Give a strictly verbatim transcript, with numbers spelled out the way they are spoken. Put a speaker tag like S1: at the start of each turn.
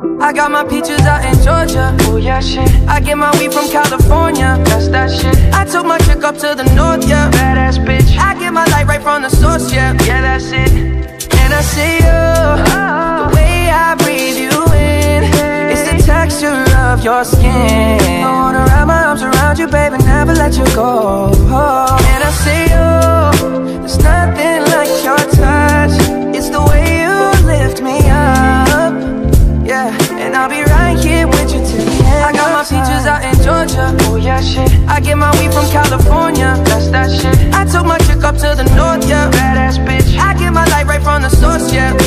S1: I got my peaches out in Georgia. Oh yeah, shit. I get my weed from California. That's that shit. I took my chick up to the north, yeah. Badass bitch. I get my light right from the source, yeah. Yeah, that's it. And I see you, oh. The way I breathe you in, it's the texture of your skin. I wanna wrap my arms around you, baby, never let you go. Oh. And I see you, there's nothing like your touch. It's the way you lift me up, yeah. And I'll be right here with you till the end. I got my peaches out in Georgia. Oh yeah, shit. I get my weed from California. That's that shit. I took my chick up to the north, yeah. Badass bitch. I get my light right from the source, yeah.